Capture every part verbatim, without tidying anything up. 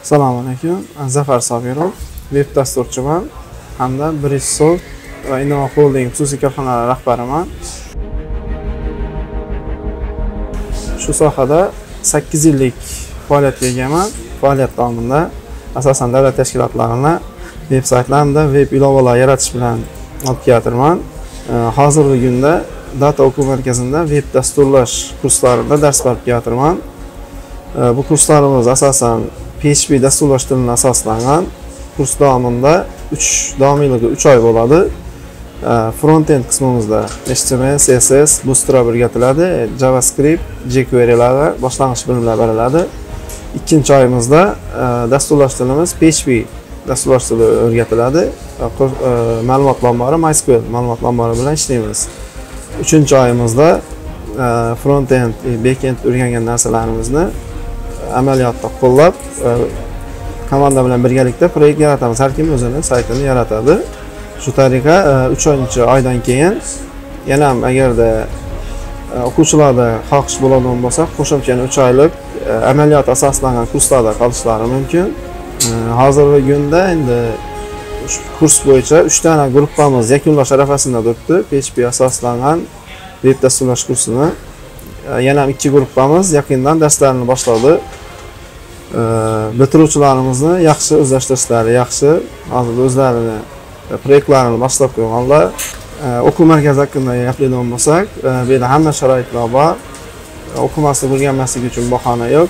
Assalomu alaykum. Zafar Sobirov, veb dasturchiman hamda Bridgesoft va Innova Holding xususiy korxonalari rahbariman. Shu sohada sakkiz yillik faoliyatga egaman. Faoliyat davomida asosan davlat tashkilotlarini veb saytlar hamda veb ilovalar yaratish bilan olib kelyapman. Hozirgi kunda Data o'quv markazida veb dasturlash kurslarida dars berib kelyapman. Bu kurslarimiz asosan P H P dasturlash tiliga asoslangan. Kurs davomida uch davomiyligi uch oy bo'ladi. Front-end qismimizda H T M L, C S S, Bootstrap o'rgatiladi, JavaScript, jQuery'lar va boshlang'ich bilimlar beriladi. Ikkinchi oyimizda dasturlash tilimiz P H P dasturlash tili o'rgatiladi. Ma'lumot ombori MySQL ma'lumot ombori bilan ishlaymiz. Uchinchi oyimizda front-end, back-end o'rgangan narsalarimizni amaliyotda qo'llab, komanda bilan birgalikda proyekt yaratamiz. Har kim o'zini saytini yaratadi. Shu tariqa uchinchi oydan keyin yana ham agarda o'quvchilarda xohish bo'ladigan bo'lsa, qo'shimcha uch oylik amaliyot asoslangan kurslarda qolishlari mumkin. Hozirgi kunda endi kurs bo'yicha uch dana guruhimiz yakunlash arafasida turibdi. P H P asoslangan veb dasturlash kursini. Yana ham ikki guruhimiz yaqindan darslarni boshladi. Bitiruvchilarimizni yaxshi o'zlashtirishlari yaxshi. Hozir o'zlarini proyektlarini boshlab qo'yganlar. O'quv markazi haqida gapiradigan bo'lsak, bu yerda hamma sharoitlar bor. O'qimaslik, o'rganmaslik uchun bahona yo'q.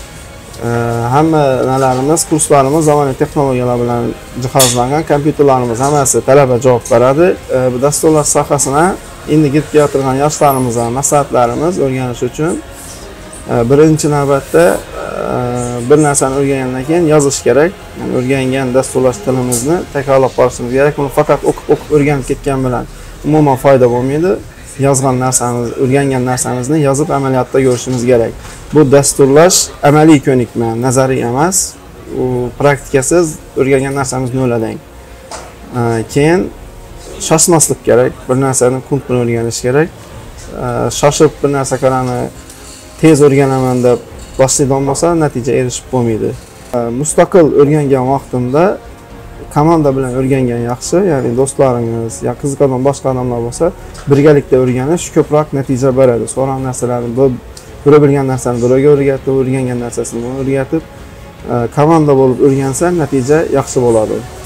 Hamma nalarimiz, kurslarimiz zamonaviy texnologiyalar bilan jihozlangan, kompyuterlarimiz hammasi talaba javob beradi. Bu dasturlash sohasini endi ketib kelayotgan yoshlarimizga maslahatlarimiz o'rganish uchun birinchi navbatda bir narsani o'rgangandan keyin yozish kerak. Yani o'rgangan dasturlash tilimizni takrorlab borishimiz kerak. Buni faqat o'qib o'qib o'rganib ketgan bilan umuman foyda bo'lmaydi. Yozgan narsamiz, o'rgangan narsamizni yozib amaliyotda ko'rishimiz kerak. Bu dasturlash amaliy ko'nikma, nazariy emas. U praktikasiz o'rgangan narsamizni o'yladang. Keyin shoshmaslik kerak. Bir narsani kun bilan o'rganish kerak. Shoshib bir narsalarni tez o'rganaman deb boshlaydigan bo'lsa, natija erishib bo'lmaydi. Mustaqil o'rgangan vaqtimda komanda bilan o'rgangan yaxshi, ya'ni do'stlaringiz, ya qiziqadigan boshqa odamlar bo'lsa, birgalikda o'rganish ko'proq natija beradi. So'ralgan narsalarni biri bilgan narsani biriga o'rgatib, o'rgangan narsasini o'rgatib, komanda bo'lib o'rgansa, natija yaxshi bo'ladi.